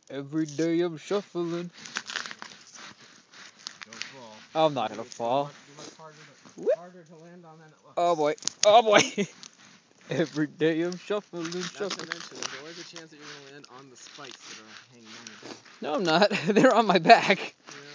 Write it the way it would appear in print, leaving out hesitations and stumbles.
Every day I'm shuffling. Don't fall. I'm not gonna fall. Much harder to land on than it looks. Oh boy. Oh boy. Every day I'm shuffling, Not to shuffling. mention, there's always a chance that you're gonna land on the spikes that are hanging on your back. No, I'm not. They're on my back. Yeah.